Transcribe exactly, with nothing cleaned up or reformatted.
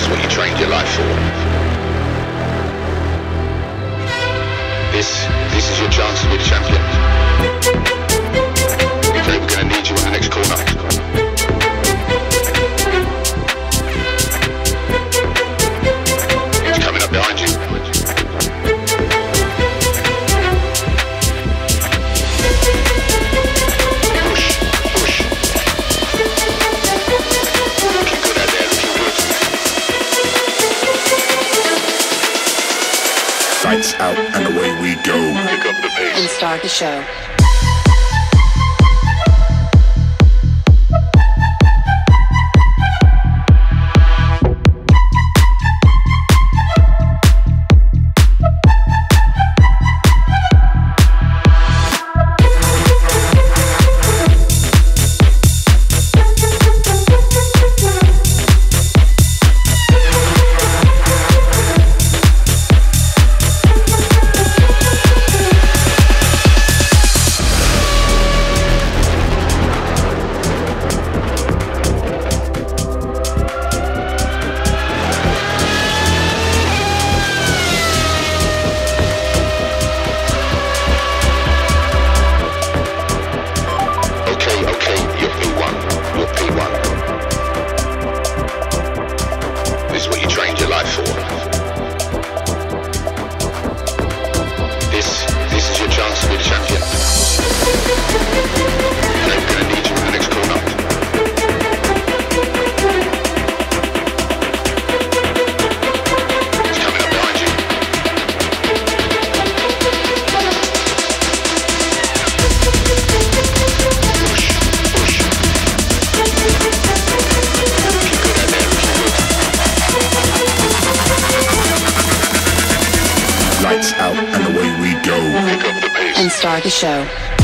is what you trained your life for. This, this is your chance to be the champion. Okay, we're going to need you in the next corner. He's coming up behind you. Push, push. Looking good out there, looking good. Lights out and away we go. Pick up the pace. And start the show. Lights out and away we go. Pick up the pace. And start the show.